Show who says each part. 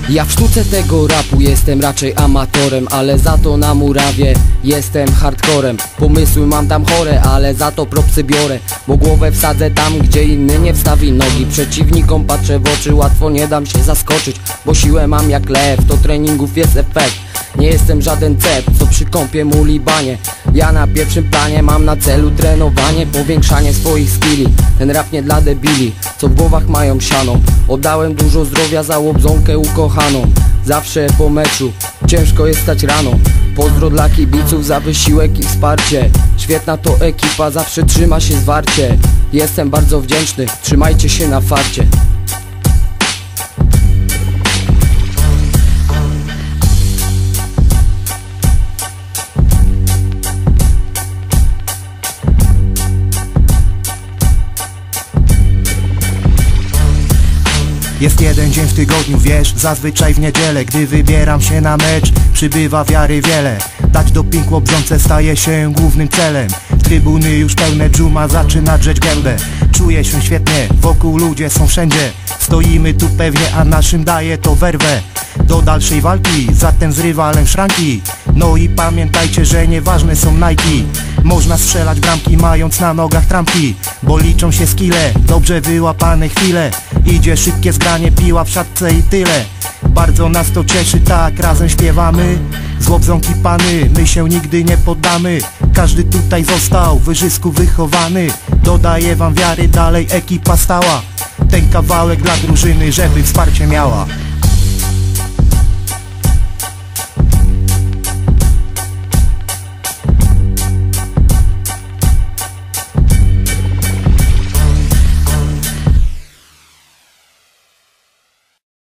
Speaker 1: Ja w sztuce tego rapu jestem raczej amatorem, ale za to na murawie jestem hardcorem. Pomysły mam tam chore, ale za to propsy biorę, bo głowę wsadzę tam, gdzie inny nie wstawi nogi. Przeciwnikom patrzę w oczy, łatwo nie dam się zaskoczyć, bo siłę mam jak lew, to treningów jest efekt. Nie jestem żaden cep, co przy kąpie mu libanie. Ja na pierwszym planie mam na celu trenowanie, powiększanie swoich skilli. Ten rap nie dla debili, co w głowach mają siano. Oddałem dużo zdrowia za łobzonkę ukochaną. Zawsze po meczu ciężko jest stać rano. Pozdro dla kibiców za wysiłek i wsparcie. Świetna to ekipa, zawsze trzyma się zwarcie. Jestem bardzo wdzięczny, trzymajcie się na farcie.
Speaker 2: Jest jeden dzień w tygodniu, wiesz, zazwyczaj w niedzielę, gdy wybieram się na mecz, przybywa wiary wiele. Dać doping łobzące staje się głównym celem. Trybuny już pełne, dżuma zaczyna drzeć gębę. Czuję się świetnie, wokół ludzie są wszędzie. Stoimy tu pewnie, a naszym daje to werwę do dalszej walki, zatem z rywalem szranki. No i pamiętajcie, że nieważne są Nike. Można strzelać bramki mając na nogach trampki, bo liczą się skille, dobrze wyłapane chwile. Idzie szybkie zgranie, piła w siatce i tyle. Bardzo nas to cieszy, tak razem śpiewamy. Z łobząki pany, my się nigdy nie poddamy. Każdy tutaj został w Wyżysku wychowany. Dodaję wam wiary, dalej ekipa stała. Ten kawałek dla drużyny, żeby wsparcie miała.